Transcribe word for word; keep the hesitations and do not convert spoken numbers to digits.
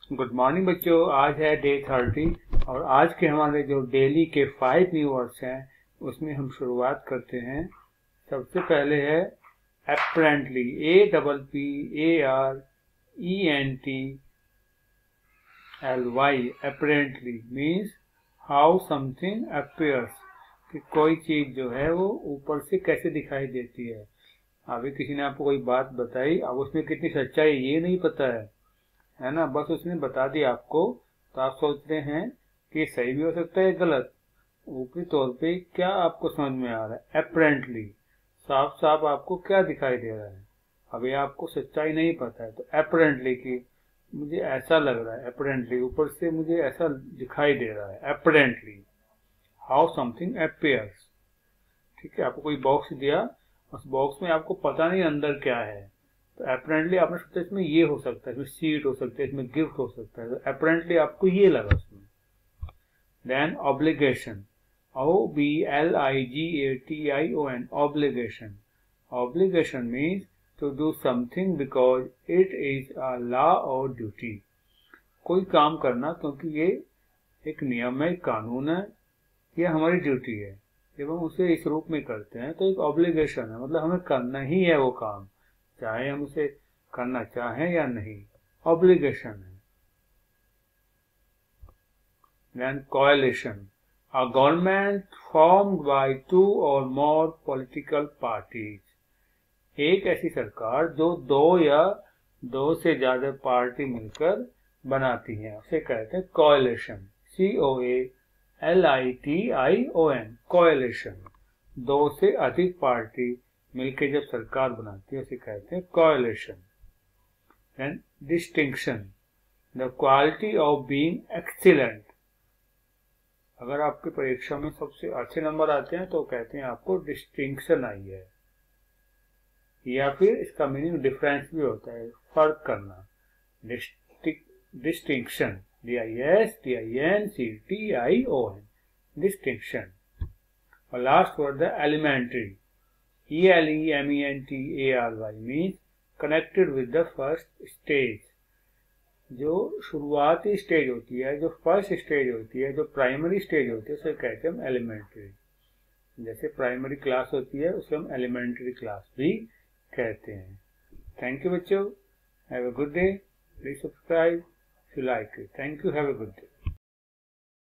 Good morning बच्चों। आज है डे थर्टी और आज के हमारे जो डेली के फाइव न्यू वर्ड्स हैं उसमें हम शुरुआत करते हैं। सबसे पहले है apparently, A double P A R E N T L Y. apparently means how something appears, कि कोई चीज जो है वो ऊपर से कैसे दिखाई देती है। अभी किसी ने आपको कोई बात बताई, अब उसमें कितनी सच्चाई ये नहीं पता है है ना, बस उसने बता दिया आपको, तो आप सोचते हैं कि सही भी हो सकता है गलत। ऊपरी तौर पे क्या आपको समझ में आ रहा है? अप्रेंटली, साफ साफ आपको क्या दिखाई दे रहा है। अभी आपको सच्चाई नहीं पता है, तो अप्रेंटली की मुझे ऐसा लग रहा है, अप्रेंटली ऊपर से मुझे ऐसा दिखाई दे रहा है। Apparently how something appears. ठीक है, आपको कोई बॉक्स दिया, उस बॉक्स में आपको पता नहीं अंदर क्या है, तो अपेरेंटली आपने सोचा इसमें ये हो सकता है, इसमें सीट हो सकता है, इसमें गिफ्ट हो सकता है, तो अपेरेंटली आपको ये लगा उसमें। Then obligation, O B L I G A T I O N, obligation. Obligation means to do something because it is a law और ड्यूटी। कोई काम करना क्योंकि ये एक नियम है, कानून है, यह हमारी ड्यूटी है। जब हम उसे इस रूप में करते हैं तो एक ऑब्लिगेशन है, मतलब हमें करना ही है वो काम, चाहे हम उसे करना चाहें या नहीं, ऑब्लिगेशन है। Then coalition, a government formed by two और मोर पॉलिटिकल पार्टीज। एक ऐसी सरकार जो दो या दो से ज्यादा पार्टी मिलकर बनाती है, उसे कहते हैं coalition. C O A L I T I O N, coalition. दो से अधिक पार्टी मिलके जब सरकार बनाती है उसे कहते हैं coalition. And distinction, the quality of being excellent. अगर आपकी परीक्षा में सबसे अच्छे नंबर आते हैं तो कहते हैं आपको डिस्टिंक्शन आई है, या फिर इसका मीनिंग डिफरेंस भी होता है, फर्क करना। Distinction, D I S T I N C T I O N, distinction. और last word the elementary, E L E M E N T A R Y means connected with the first stage। जो शुरुआती stage होती है, जो first stage होती है, जो primary stage होती है, उसे कहते हैं हम एलिमेंट्री। जैसे प्राइमरी क्लास होती है उसे हम एलिमेंट्री क्लास भी कहते हैं। थैंक यू बच्चों, have a good day, please subscribe if you like it. Thank you, have a good day.